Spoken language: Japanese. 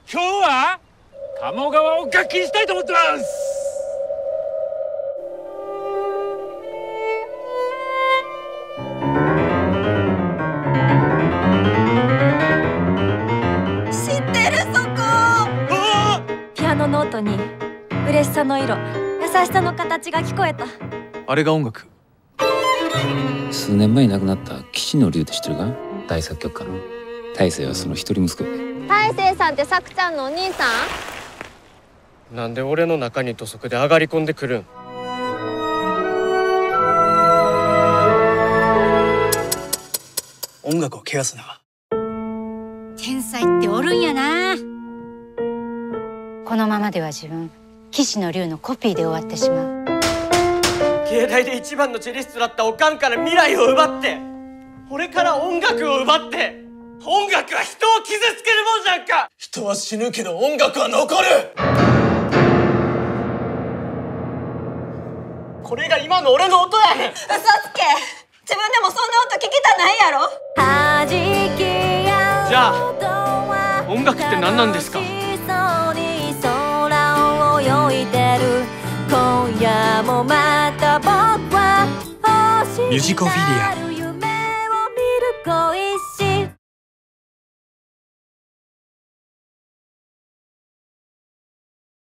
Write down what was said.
今日は鴨川を楽器にしたいと思ってます。 知ってるそこ。ピアノの音に嬉しさの色、優しさの形が聞こえた。 あれが音楽。 数年前に亡くなった岸野龍って知ってるか？大作曲家の大成はその一人息子で。 大成さんってさくちゃんのお兄さん？なんで俺の中に土足で上がり込んでくるん？ 音楽を汚すな。 天才っておるんやな。このままでは自分岸野龍のコピーで終わってしまう。 芸大で一番のチェリストだったおかんから未来を奪って、俺から音楽を奪って、音楽は人を傷つけるもんじゃんか。 人は死ぬけど音楽は残る。 これが今の俺の音やねん。 嘘つけ。自分でもそんな音聞きたないやろ。 じゃあ音楽って何なんですか？ ミュジコフィリア。